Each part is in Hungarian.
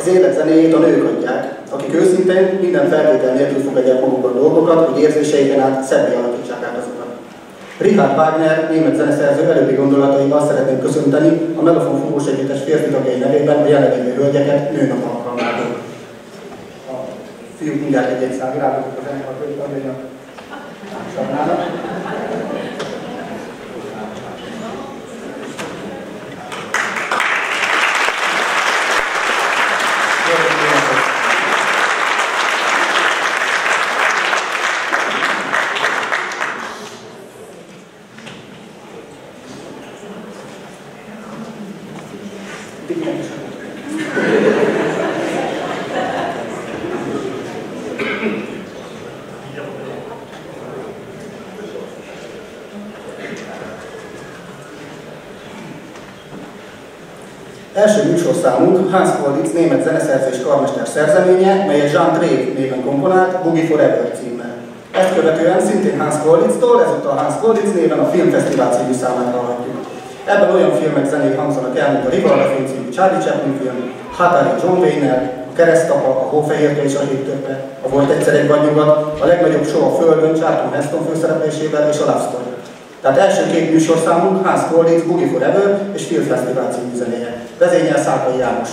Az élet zenéjét a nők adják, akik őszintén, minden feltétel nélkül fogadják magukban dolgokat, hogy érzéseiken át szebbé alakítsák át azokat. Richard Wagner, német zeneszerző előbbi gondolataival szeretném köszönteni a Melofon Fúvós Együttes férfi tagjai nevében a jelenlévő hölgyeket nőnap alkalmából. A fiúk mindjárt egy szám virágot a zenekar tagjainak társadalmának. Első műsorszámunk Hans Kolditz német zeneszerző és karmester szerzeménye, melyet Jean Drake néven komponált, Boogie Forever címmel. Ezt követően szintén Hans Kolditztól, ezúttal Hans Kolditz néven a Filmfesztivál című számát hallhatjuk. Ebben olyan filmek zenék hangzanak el, mint a Rivalda című Charlie Chaplin film, Hatari John Wayne, a Keresztapa, a Hófehérke és a Hídtöppe, a Volt egyszer egy vadnyugat, a legnagyobb show a Földön, Charlton Heston főszereplésével és a Love Story. Tehát első két műsorszámunk Hans Kolditz, Boogie Forever és Filmfesztivál című zenéje. Vezényel Szálkai János.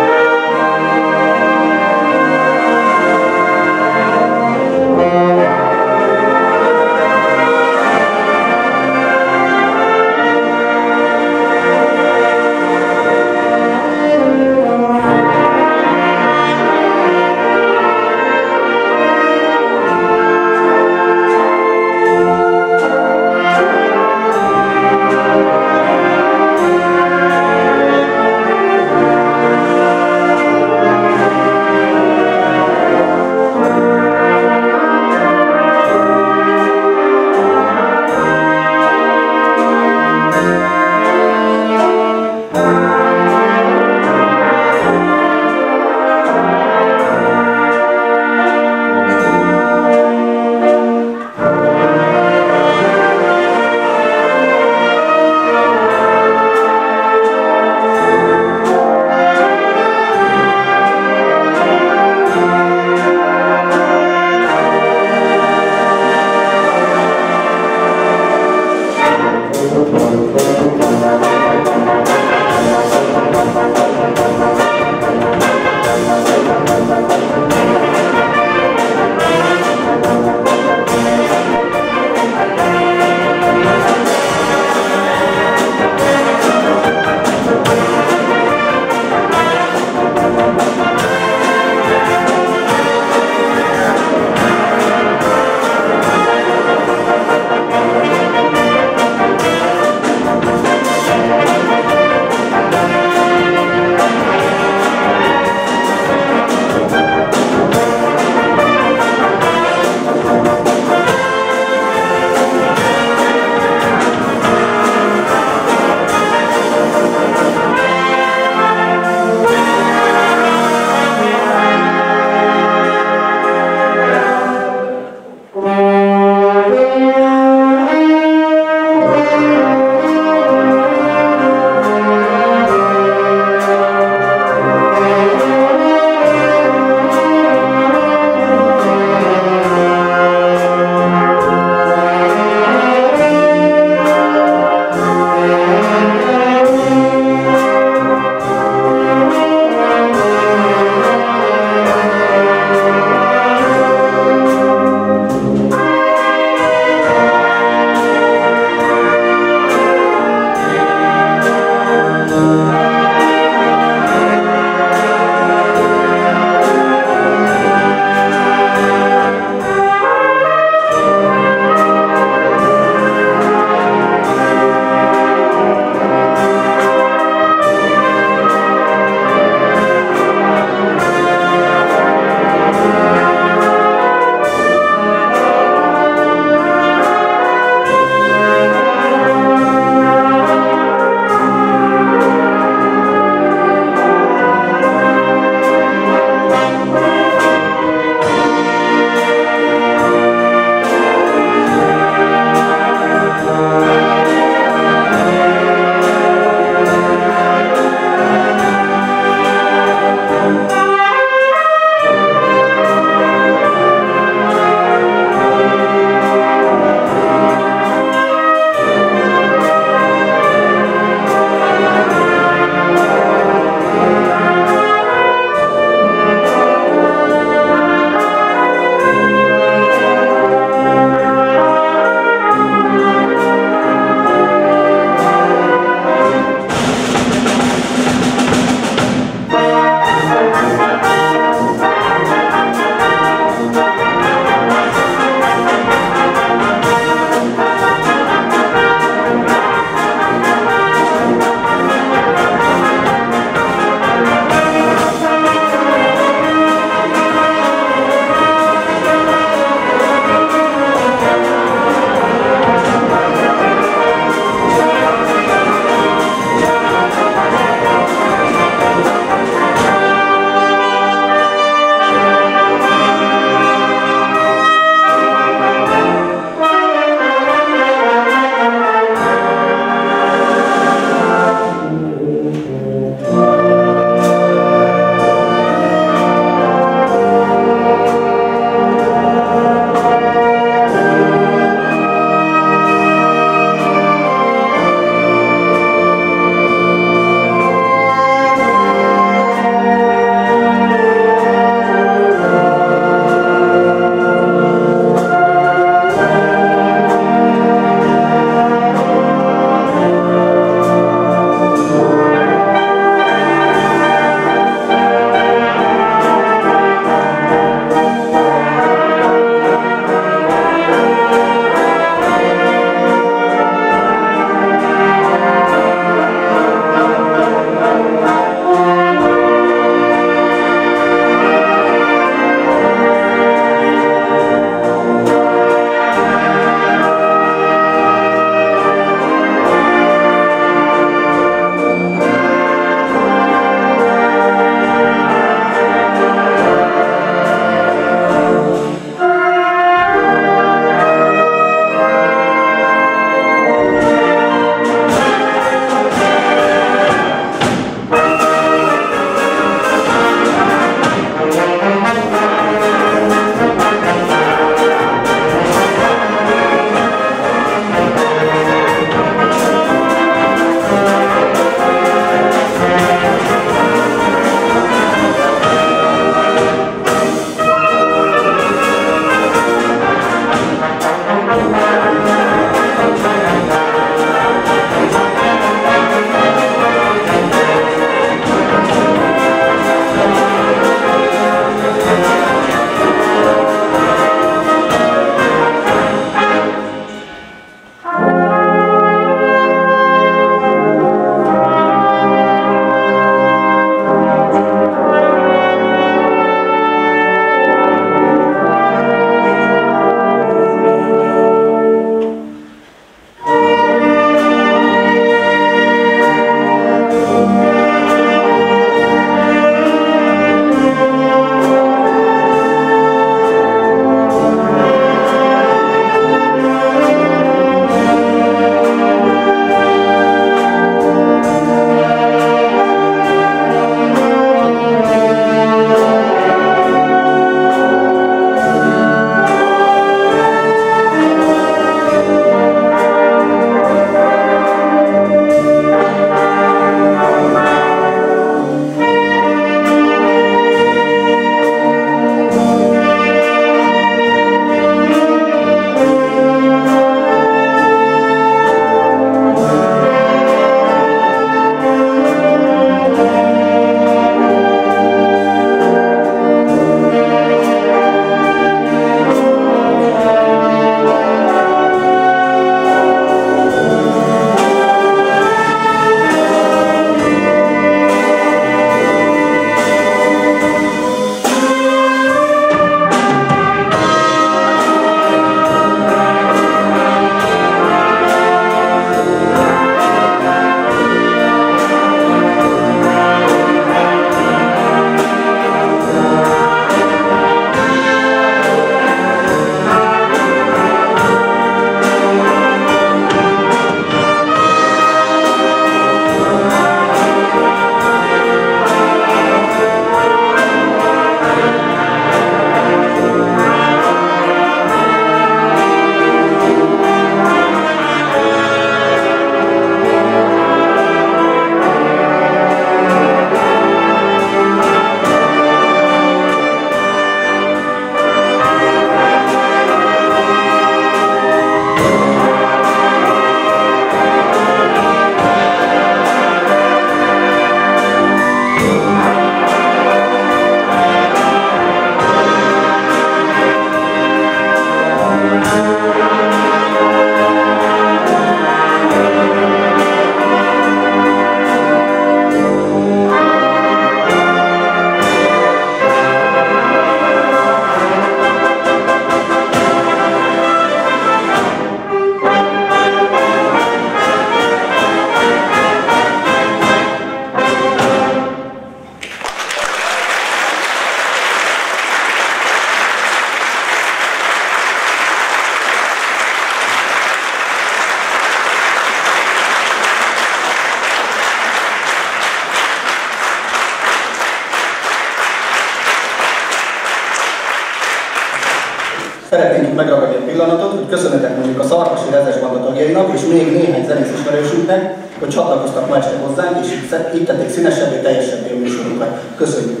Szeretnénk megragadni a pillanatot, hogy köszönetet mondjuk a Szarvasi Rezes Banda tagjainak és még néhány zenész ismerősünknek, hogy csatlakoztak ma este hozzánk, és így tették színesebbé, teljesebbé a műsorunkat. Köszönjük!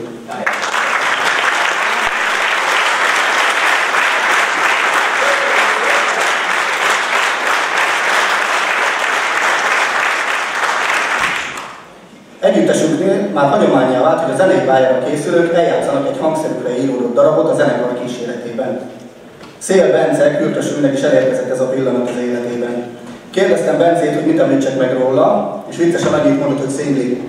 Együttesünknél már hagyománnyá vált, hogy a zenei pályára készülők eljátszanak egy hangszerükre íródott darabot a zenekar kíséretében. Szél Bence kürtösünknek is elérkezett ez a pillanat az életében. Kérdeztem Bencét, hogy mit említsek meg róla, és viccesen annyit mondott, hogy szingli.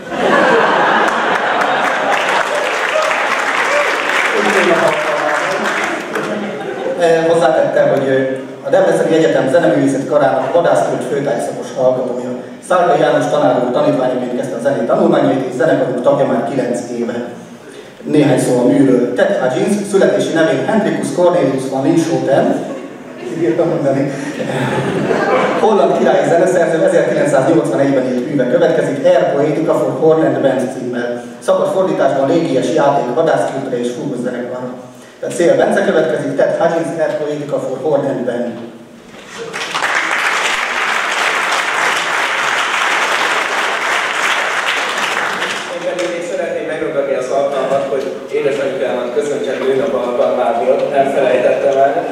Hozzátette, hogy a Debreceni Egyetem Zeneművészeti Karának vadászkult főtárgyszakos hallgatója. Szálkai János tanár úr tanítványaként kezdte a zenei tanulmányait, és zenekarunk tagja már 9 éve. Néhány szó a műről. Ted Hudgens, születési nevén Hendrikus Cornelius van Linschoten, írtam mondani. Holland királyi zeneszerző, 1981-ben írt műve következik, Air Poetica for Horn and Band címmel. Szabad fordításban légies játék, vadászkültre és fúgózenekar. Tehát Szél Bence következik, Ted Hudgens, Air Poetica for Horn and Band. Megragadni az alkalmat, hogy édesanyukámat köszöntsem nőnap alkalmából, nem felejtettem el.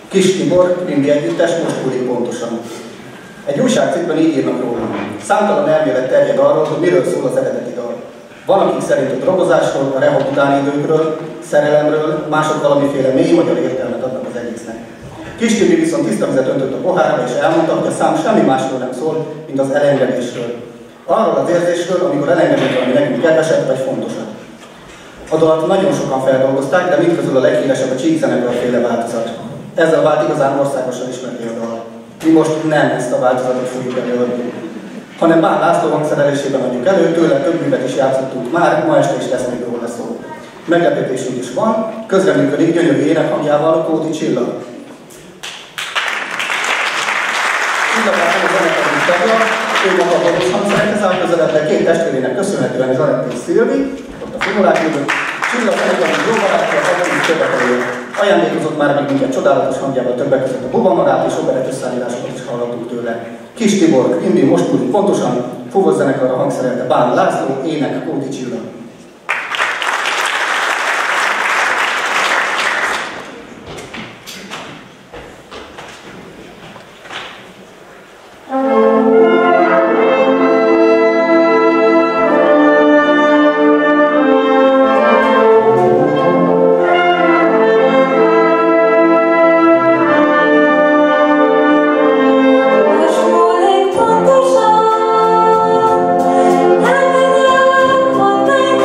Kis Tibor, Rimbi együttes, most múlik pontosan. Egy újságcikkben így írnak róla. Számtalan elmélet terjed arról, hogy miről szól az eredeti dal. Van, akik szerint a drogozásról, a rehab utáni időkről, szerelemről, mások valamiféle mély magyar értelmet adnak az egésznek. Kis Tibi viszont tiszta vizet öntött a pohárba, és elmondta, hogy a szám semmi másról nem szól, mint az elengedésről. Arról az érzésről, amikor elengedünk valami nekünk kedveset vagy fontosat. A dalt nagyon sokan feldolgozták, de mindközül a leghíresebb a Csíkzenekar-féle változat. Ezzel vált igazán országosan ismerté a dal. Mi most nem ezt a változatot fogjuk előadni, hanem Bán László hangszerelésében adjuk elő, tőle több művet is játszottunk már, ma este is lesz még róla szó. Meglepetésünk is van, közreműködik gyönyörű énekhangjával a Kóti Csilla. Csillagát a zenekarunk tagja, ő maga a valós hangszerekhez áll közelebb, de két testvérének köszönhetően Zsanett és Szilvi, ott a figurák mögött, Csilla zenekarunk jó barátja, az aktív követője. Ajándékozott már még minket csodálatos hangjával, többek között a Bubamarát és operett összeállításokat is hallottunk tőle. Kis Tibor, Indi most múlik pontosan, Fuvos zenekarra hangszerelte Bán László, ének Kóti Csilla. Pontosan, elmegyek, mondd meg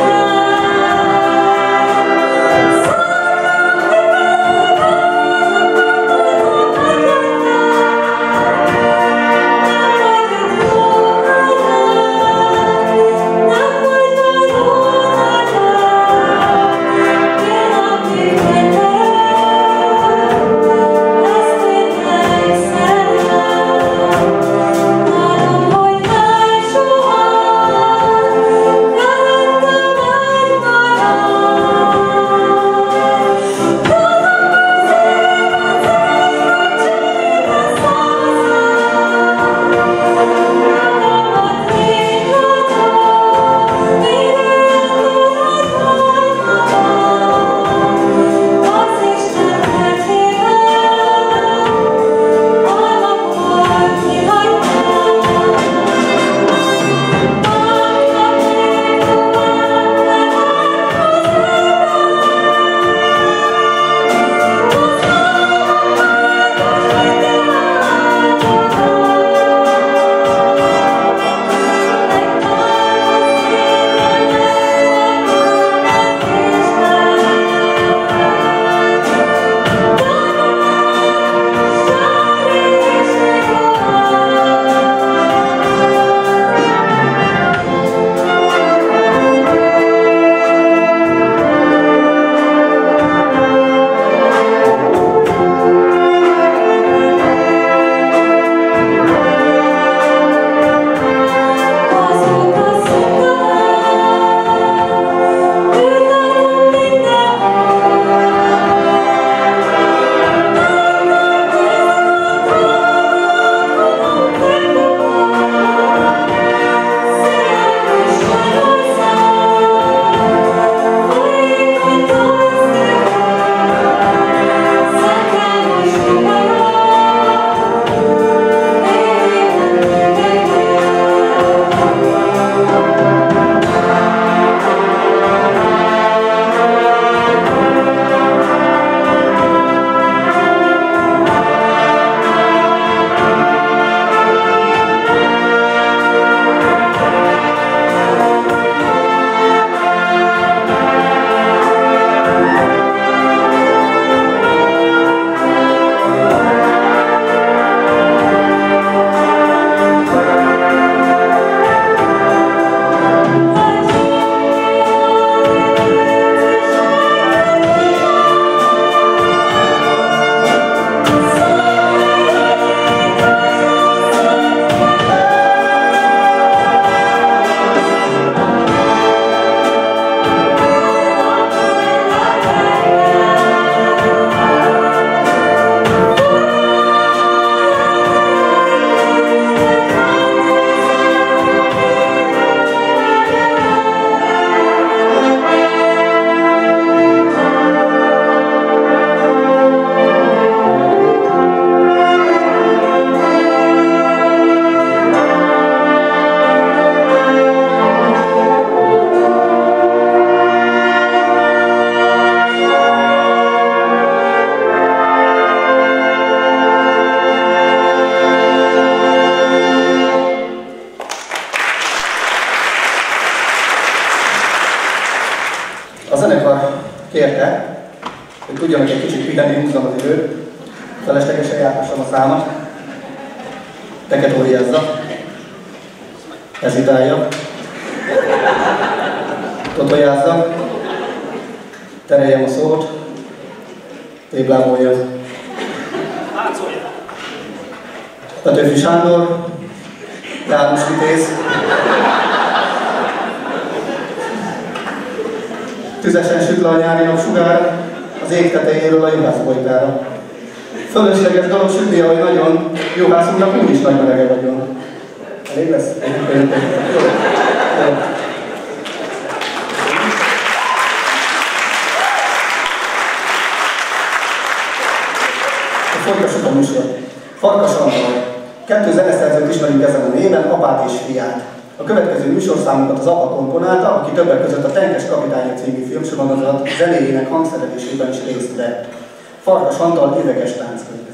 kérte, hogy tudjanak egy kicsit pihenni, húzzam az időt, feleslegesen jártassam a számat, teketóriázza, hezitálja, totojázza, tereljem a szót, téblábolja. Petőfi Sándor, János Vitéz, tüzesen süt le a nyári napsugár az ég tetejéről a juhászbolykára. Fölösleges dolog sütni, ahogy nagyon juhászunknak úgyis nagy melege vagyon. Elég lesz? Folytassuk a műsort. Farkas Antal. 2 zeneszerzőt ismerünk ezen a néven, apát és fiát. A következő műsorszámunkat az apa komponálta, aki többek között a Tenkes kapitánya című filmsorozat zenéjének hangszerelésében is részt vett. Farkas Antal üveges tánc következik.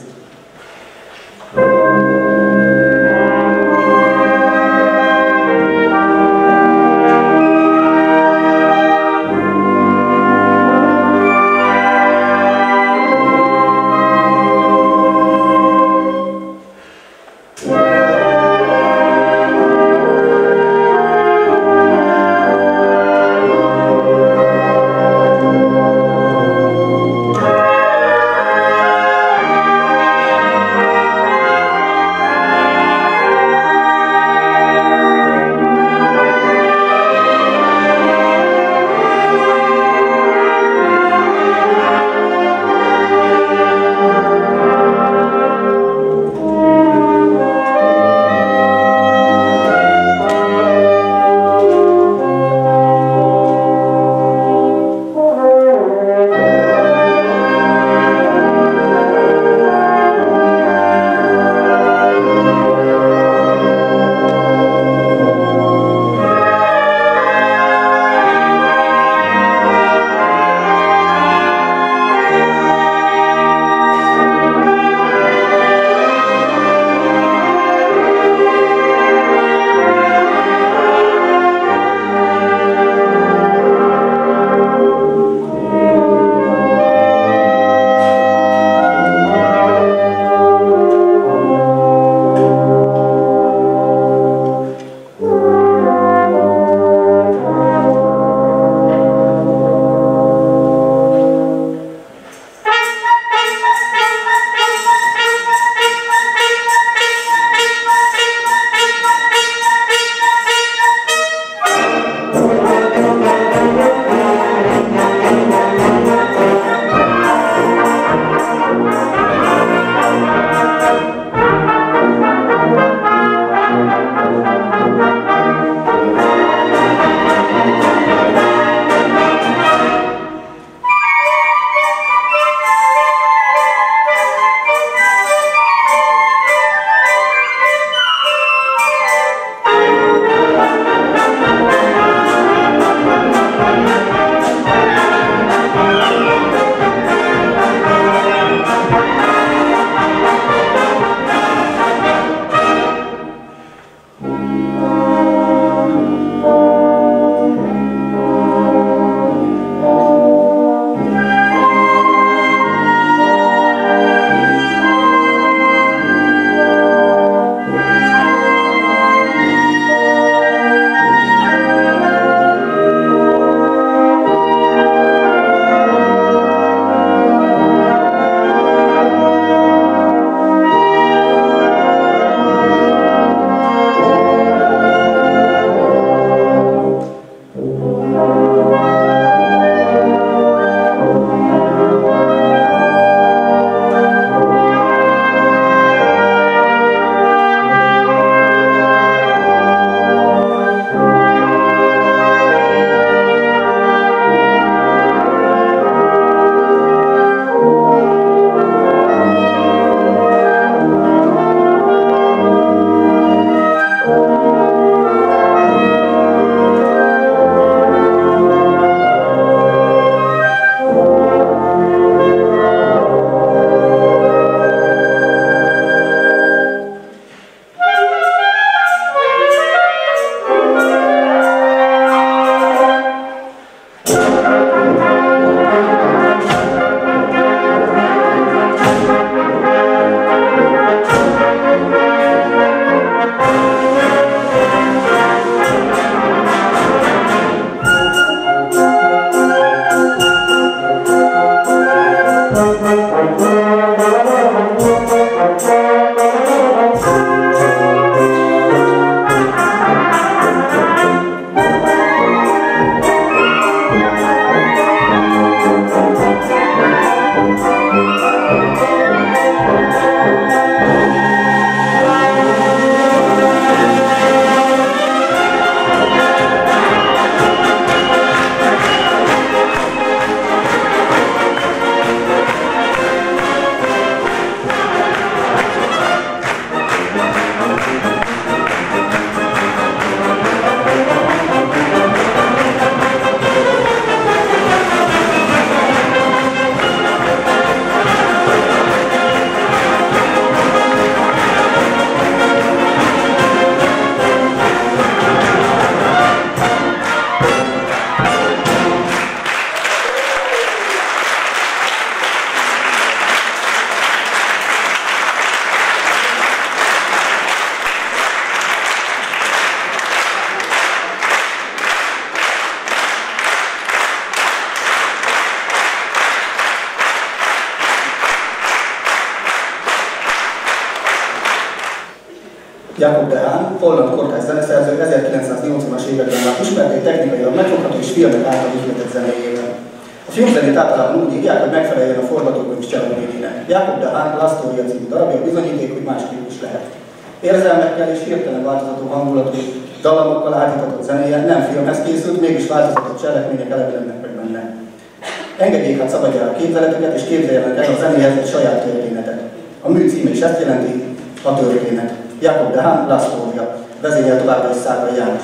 Jakob de Haan, holland kortárs zeneszerző, 1980-as években már ismert egy technikailag megfogható és filmek által ihletett zenéjével. A filmzenét általában úgy írják, hogy megfeleljen a forgatókönyv cselekményének. Jakob de Haan Lasztória című darabja bizonyíték, hogy másképp is lehet. Érzelmekkel és hirtelen változatú hangulatú dalamokkal átítatott zenéje nem filmhez készült, mégis változatott cselekmények elevenednek meg benne. Engedjék hát szabadjára a képzeleteket, és képzeljenek el a zenéhez egy saját történetet. A mű címe is ezt jelenti, a történet. Jakob de Haan, Lasztória. Vezényel továbbra is Szálkai János.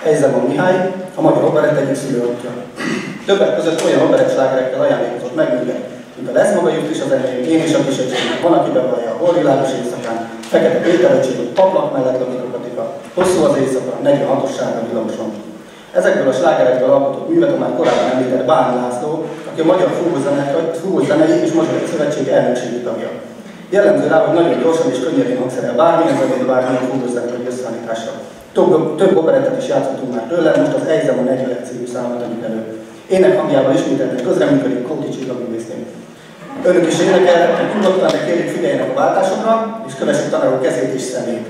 Eisenman Mihály, a magyar operett egyik szülőapja. Többek között olyan operett slágerekkel ajándékozott meg minket, mint a Lesz maga jut is az enyém, Én is a kisebbség, Van, aki bevallja, Hol világos éjszakán, Fekete Péterecsék, Paplak mellett lakik a katika, Hosszú az éjszaka, 46-os sárga villamoson. Ezekből a slágerekből alkotott művet a már korábban említett Bán László, aki a Magyar Fúvózenei és Mazsorai Szövetség elnökségi tagja. Jellemző rá, hogy nagyon gyorsan és könnyedén hangszerel bármilyen zenét, bármilyen fúvózenei összeállításra. Több operettet is játszottunk már tőle, most az Eisenman 40 című számot adjuk elő. Ének hangjával ismételten közreműködik Kóti Csilla művésznő. Önök is énekelnek, nyugodtan, de kérjük figyeljenek a váltásokra, és kövessék tanárok kezét és szemét.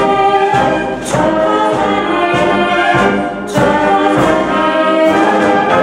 Try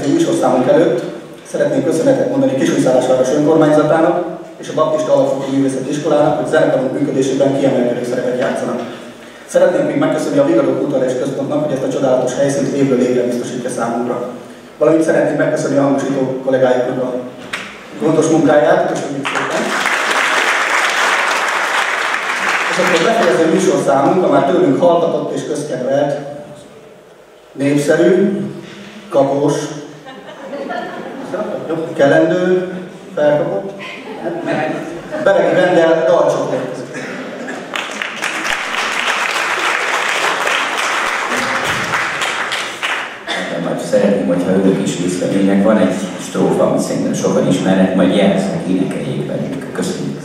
következő műsorszámunk előtt szeretnék köszönetet mondani Kisújszálásváros önkormányzatának és a Baptista Alapfokú Művészeti Iskolának, hogy zenekarunk működésében kiemelkedő szerepet játszanak. Szeretnénk még megköszönni a Vigadó Kulturális Központnak, hogy ezt a csodálatos helyszínt évről évre biztosítja számunkra. Valamint szeretnénk megköszönni a hangosító kollégáiknak a gondos munkáját, köszönjük szépen. És akkor befejező műsorszámunk, a már tőlünk hallgatott és közkedvelt, népszerű, kapós, kelendő, felkapott, Beregi Vendel dalcsoport. Szeretném, hogyha ők is visszajönnek. Van egy strófa, amit szerintem sokan ismernek, majd jelznek, énekeljék velünk. Köszönjük.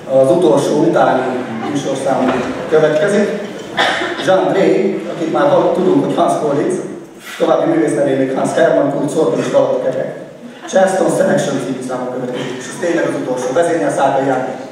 az utolsó utáni műsorszám következik. Jean Drey, akit már tudunk, hogy Hans Kollitz, további művésznevén még Hans Hermann, Kurt Sorben és Galotta Kerek. Charleston Selection című számok következik, és ez tényleg az utolsó. Vezényel Szálkai János.